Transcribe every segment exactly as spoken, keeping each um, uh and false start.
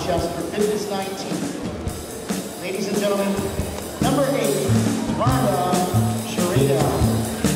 Rochester, Fitness nineteen. Ladies and gentlemen, number eight, Rhonda Sharita.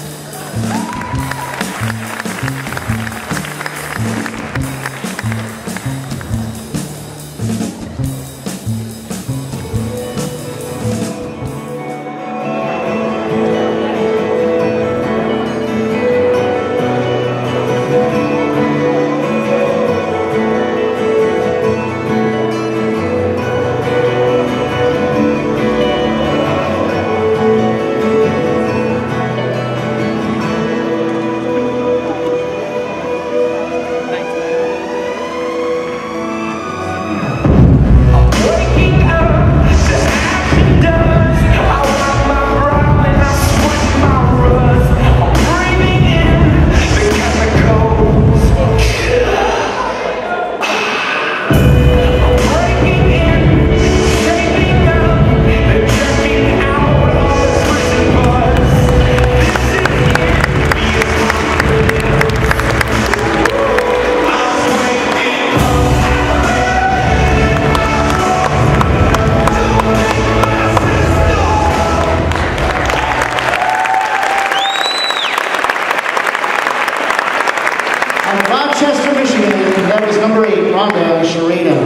Rochester, Michigan, that was number eight, Rhonda Sharita.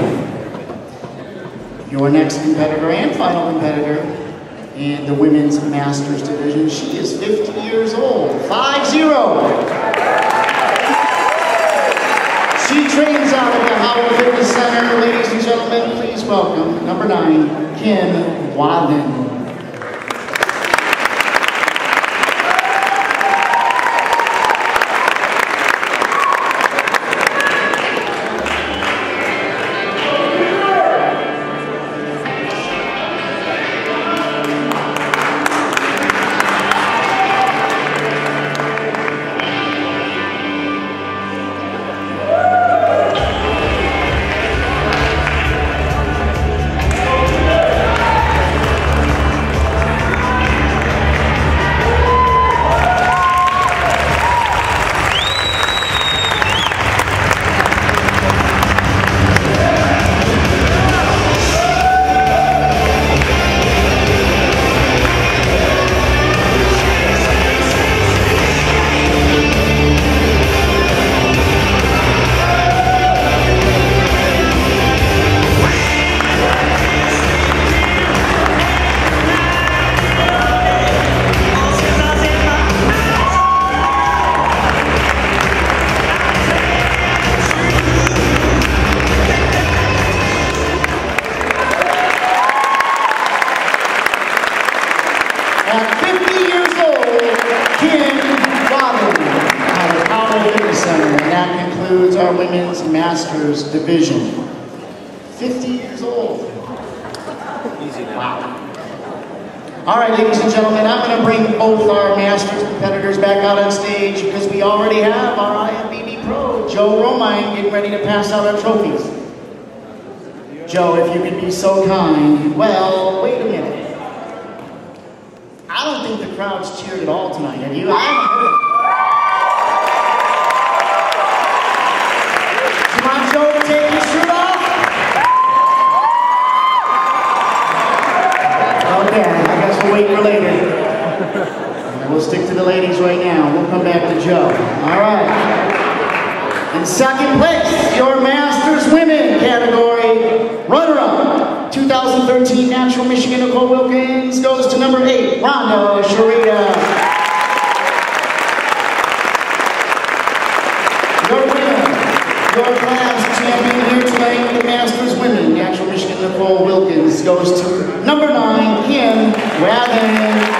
Your next competitor and final competitor in the Women's Masters Division. She is fifty years old, five zero. She trains out at the Howell Fitness Center. Ladies and gentlemen, please welcome number nine, Kim Wadden. At fifty years old, Kim Wadden at the Howell Fitness Center, and that concludes our Women's Masters Division. fifty years old. Easy now. Wow. All right, ladies and gentlemen, I'm going to bring both our Masters competitors back out on stage because we already have our I F B B Pro, Joe Romine, getting ready to pass out our trophies. Joe, if you could be so kind. Well, wait a minute. I don't think the crowd's cheered at all tonight, have you? I haven't heard it. Come on, Joe, take your shirt off. Okay, I guess we'll wait for later. We'll stick to the ladies right now. We'll come back to Joe. All right. In second place, your Masters Women category, runner-up, two thousand thirteen Natural Michigan Nicole Wilkins goes to number eight, Rhonda Sharita. Your winner, your class champion here tonight with the Masters Women, Natural Michigan Nicole Wilkins goes to number nine, Kim Wadden.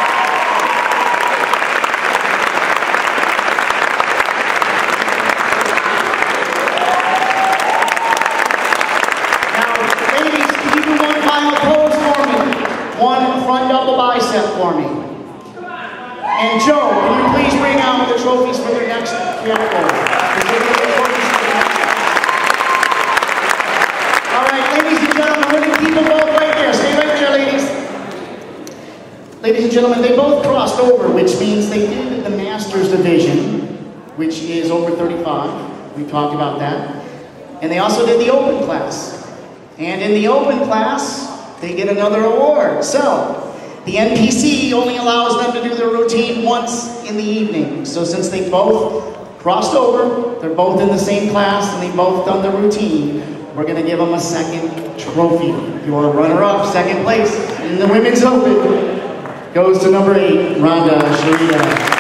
Front double bicep for me. And Joe, can you please bring out the trophies for your next category? All right, ladies and gentlemen, we're going to keep them both right there. Stay right there, ladies. Ladies and gentlemen, they both crossed over, which means they did the Masters Division, which is over thirty-five. We talked about that. And they also did the Open class. And in the open class, they get another award. So, the N P C only allows them to do their routine once in the evening. So since they both crossed over, they're both in the same class, and they both done the routine, we're gonna give them a second trophy. Your runner-up, second place in the Women's Open, goes to number eight, Rhonda Sharita.